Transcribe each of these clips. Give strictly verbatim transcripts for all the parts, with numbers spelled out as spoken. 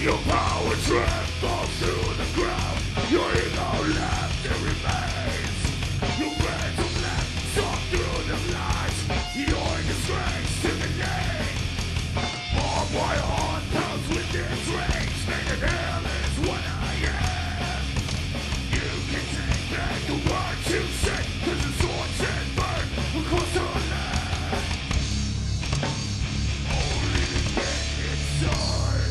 Your power trip falls to the ground. Your ego left it remains. Your mental left saw through the lies. Your disgrace to the name. All my heart comes with this rage. Making hell is what I am. You can take back the words you said, 'cause the swords and burn will close to land. Only to get inside.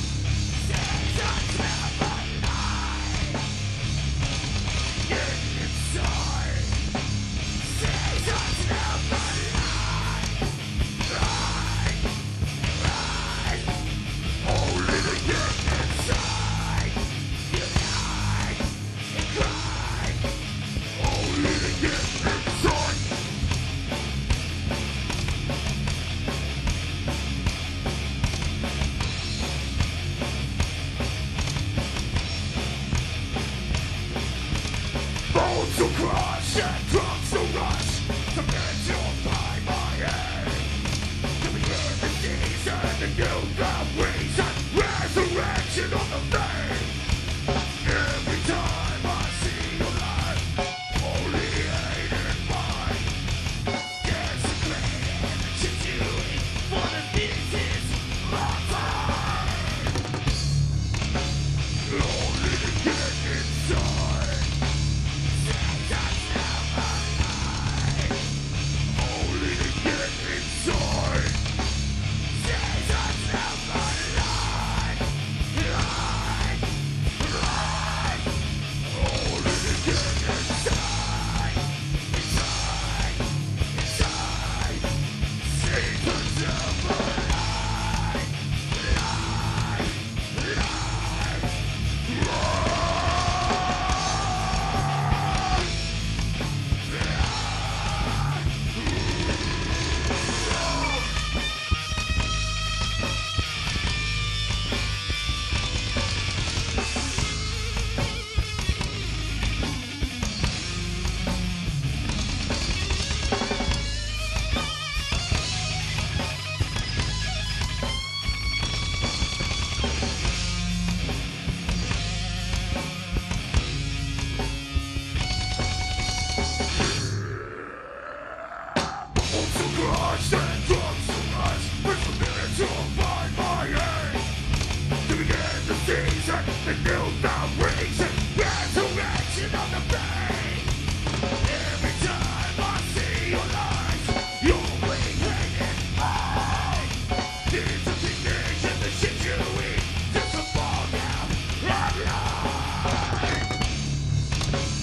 Bones to crush and drums to rush. To get you by my head. To begin the season and new the reason. Resurrection of the faith. Every time I see your life, only hate and mine. Desecrating and chewing for the pieces of mine. Only to get inside. Only to get inside. Jesus never lied. Lied. Lied. Only to get inside. Inside. Inside. Jesus never lied. Lied. Lied. Lied. Drugs and drugs to rush. Perseverance to find my aim. To begin the season, the new the reason. Resurrection of the pain. Every time I see your lies, you're bleeding in mine. It's a teenage the shit you eat. Just a fall down of life.